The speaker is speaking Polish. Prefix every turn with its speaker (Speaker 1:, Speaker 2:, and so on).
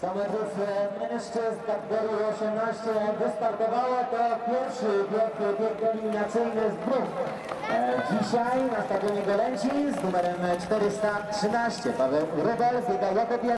Speaker 1: Samochód mężczyzn kategorii 18 wystartowało to pierwszy bieg eliminacyjny z dwóch. Dzisiaj na stadionie Golęcin z numerem 413 Paweł Rubel biega jako pierwszy.